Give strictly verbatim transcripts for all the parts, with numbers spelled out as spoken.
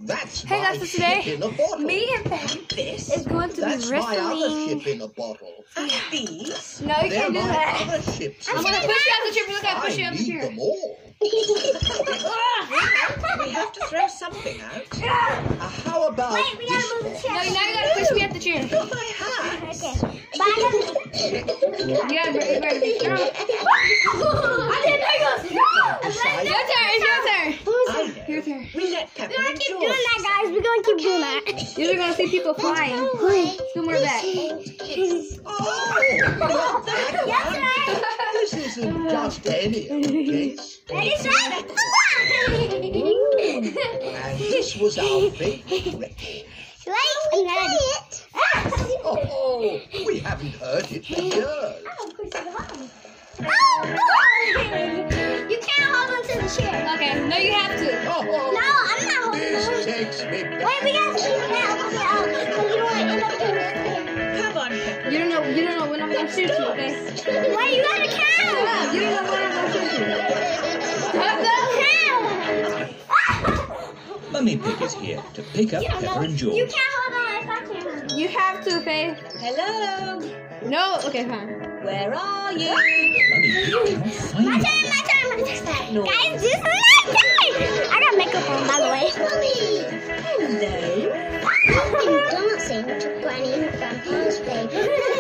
That's Hey my guys, so today, ship in a bottle. me and Pam This? is going to That's be my other wrestling. ship in a bottle. And these? No, you They're can't do my that. other ships. I'm in gonna a push you bottle. out the chair. Look, I push you I out the need chair. them all. We have to throw something out. Uh, how about Wait, we gotta this move the one? chair. No, now you gotta push me out the chair. Not my hat. Okay. But I gotta... You gotta bring it be strong. I didn't know you was strong. Decide. Your turn. It's your turn. I know. Your turn. We let Pepper We're gonna keep enjoy. doing that, guys. We're gonna keep doing that. You're gonna see people flying. Two more back. Oh, not that Yes, one. sir. This isn't just any old case. Ready, sir? And this was our favourite record. Wait, and then it. Oh, we haven't heard it for years. Oh, you can't hold on to the chair. Okay, no, you have to. Oh, No, I'm not holding this on. takes me back. Wait, we gotta keep it out. Because you don't want to end up doing this. Come on, Pepper. You don't know. You don't know when I'm gonna shoot you. Okay. Wait, you gotta count. You don't know when I'm gonna shoot you. Count Count. Mummy Pig is here to pick up You don't know. Pepper and You George. can't hold on if I can't. You have to, Faye. Hello. No. Okay, fine. Where are you? Mummy Pig cannot find My you. turn, my turn, my turn. No. Guys, this is my turn. I got makeup on, by the way. Hello. Dancing to Granny and Grandpa's baby.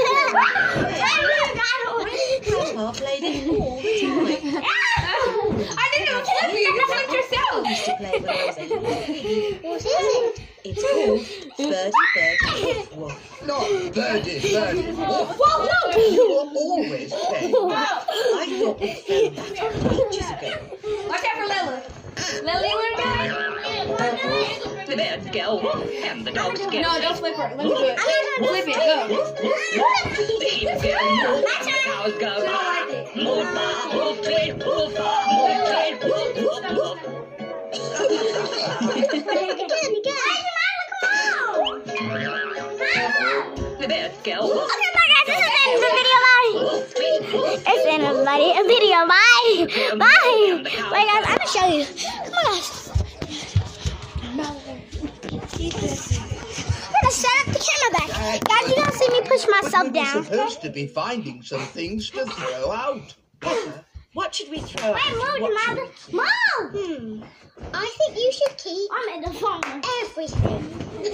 Grandpa played it all the time. I didn't know what you. You flipped yourself. I used to play when I was a little baby. What is it? It's called Birdie Birdie Woof Woof. Not birdie, birdie. Whoa, Whoa, You were always playing. I thought we found that out ages ago. Watch out for Lila. Lily, you wanna do The birds go and the dogs it? go. No, don't flip her. Let me do it. Flip it. Go. The sheep go, the cows go. I don't like it. Woof, woof, tweet, woof, woof, tweet, woof, woof, woof. Again, again. The birds go. Okay, bye guys, this is the end of the video. Bye. Woof, tweet, woof. It's the end of the video. Video. Bye. Bye. Wait, guys, I'm gonna show you. Come on, guys. I'm gonna set up the camera back. Guys, you gotta see me push myself But we were down. supposed to be finding some things to throw out. Pepper, what should we throw Wait, out? move, What Mother. should Mom! Hmm. I think you should keep. I'm in the phone. Everything.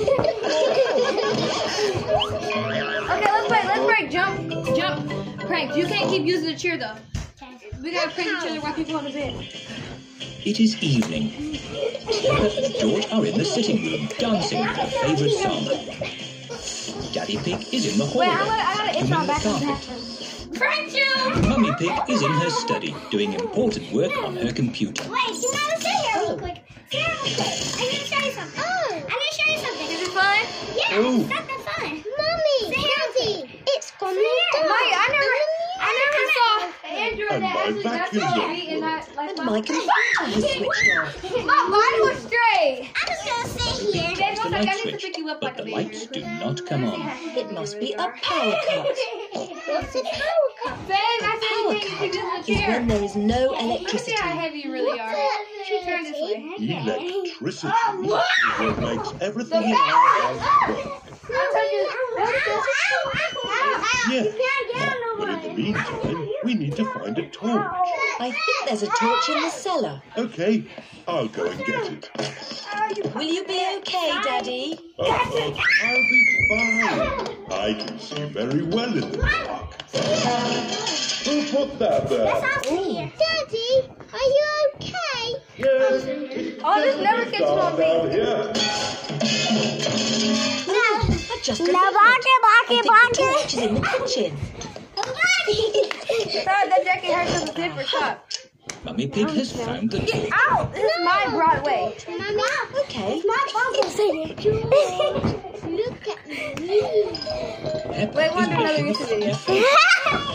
Okay, let's play. Let's break. Jump. Jump. Prank. You can't keep using the chair though. We gotta prank each other while people on the bed. It is evening. Pepper and George are in the sitting room dancing to their favourite song. Daddy Pig is in the Wait, I hallway gotta, I gotta itch my combing the back and carpet. back. Prank you! Mummy Pig is in her study doing important work on her computer. Wait, you gotta sit here real quick. Sit here real quick. I'm gonna show you something. Oh. I'm gonna show you something. Is it fun? Yeah, Oh. it's not that fun. Mommy, Daddy, it's gonna be done. Mike, I never, I never saw Android And that my actually got vacuum so done. beat and not like And my, my computer was switched off. my body was straight. I'm just gonna sit here. Babe, The one sec, I light need to switch, pick you up but like a the baby. lights do not come on. It must be a power cut. What's a power cup? Babe, I said Power you can't keep using the cut is chair. when there is no Let me see electricity. how heavy you really are. She turned this way. Electricity is what makes everything The in our house work. I'll tell you. Yeah. But in the meantime, we need to find a torch. I think there's a torch in the cellar. Okay, I'll go and get it. Will you be okay, Daddy? Uh, uh, I'll be fine. I can see very well in the dark. Who put that there? Daddy, are you okay? Yes. Oh, this never It's gets on dark me. down here. I just No, remembered. block it, block I it, think block the torch is in the kitchen. Sorry, that jacket hurts as a zipper top. Mummy Pig has found the torch. Ow! This is my Broadway. Mommy, Okay. my mom's singing. Look at me. Pepper Wait, is one another making a YouTube video. funny face.